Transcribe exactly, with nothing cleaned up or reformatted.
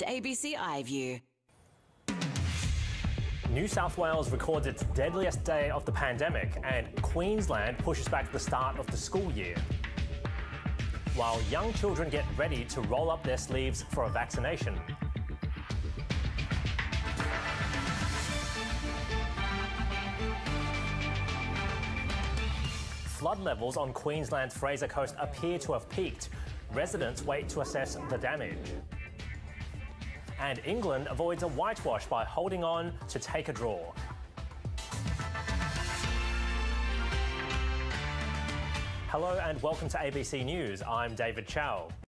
and A B C iView. New South Wales records its deadliest day of the pandemic, and Queensland pushes back the start of the school year. While young children get ready to roll up their sleeves for a vaccination. Flood levels on Queensland's Fraser Coast appear to have peaked. Residents wait to assess the damage. And England avoids a whitewash by holding on to take a draw. Hello and welcome to A B C News. I'm David Chow.